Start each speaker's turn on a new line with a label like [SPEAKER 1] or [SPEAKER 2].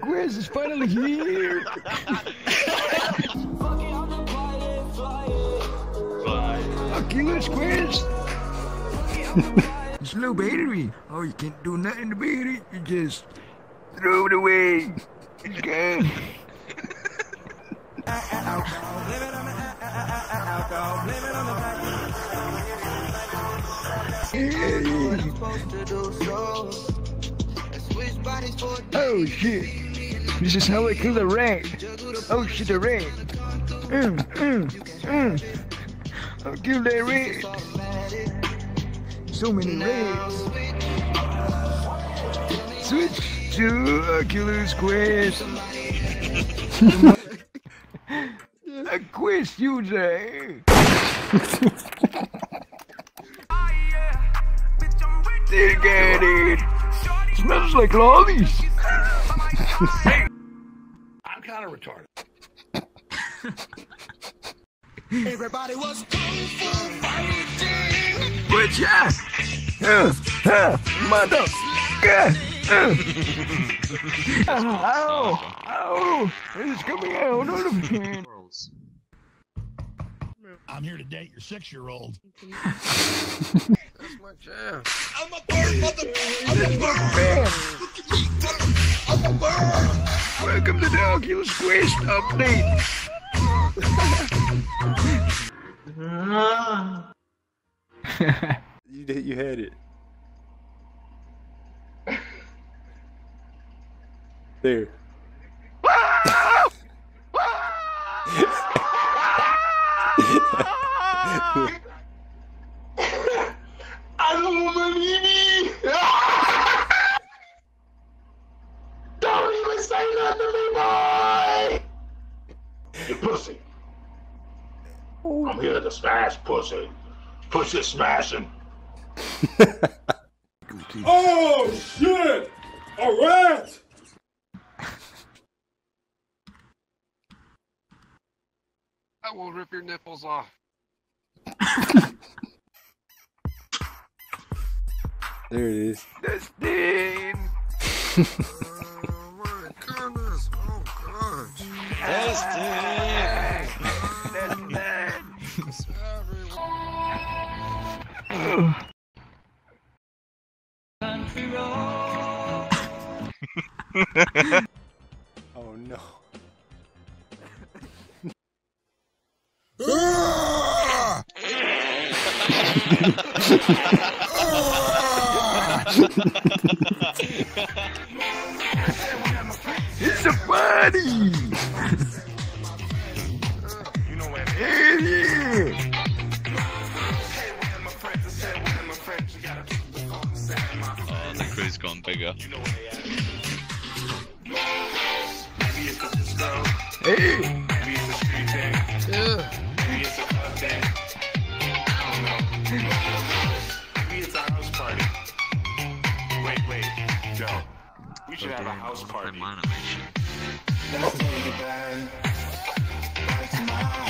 [SPEAKER 1] Quest is finally here! Oculus Quest! It's low battery. Oh, you can't do nothing to it. You just throw it away. It's gone. Oh shit! This is how I kill a rat. Oh shit, a rat. I'll kill that rat. So many rats. Switch to Oculus Quest. A Quest user. They got it. Smells like lollies.
[SPEAKER 2] I'm kind of retarded.
[SPEAKER 3] Everybody was kung fu fighting.
[SPEAKER 1] Vrchat. Mother. Ow! Ow! It's coming out of here.
[SPEAKER 2] I'm here to date your 6-year-old.
[SPEAKER 1] That's my jam.
[SPEAKER 3] I'm a bird, mother. I'm a bird.
[SPEAKER 1] Welcome to the Oculus Quest update.
[SPEAKER 4] You had it. There.
[SPEAKER 3] I don't believe me. Don't even say nothing to me, boy. You pussy. I'm here to smash pussy. Pussy smashing. Oh shit! A rat!
[SPEAKER 5] I will rip your nipples off.
[SPEAKER 4] There it is.
[SPEAKER 1] Dustin!
[SPEAKER 5] Oh my goodness! Oh gosh!
[SPEAKER 1] Dustin!
[SPEAKER 4] Oh no.
[SPEAKER 1] It's a party! Yeah!
[SPEAKER 6] Oh, the crew's gone bigger.
[SPEAKER 1] Hey!
[SPEAKER 5] Yeah.
[SPEAKER 3] Wait, Joe. We should have a house party.
[SPEAKER 6] Animation.
[SPEAKER 3] That's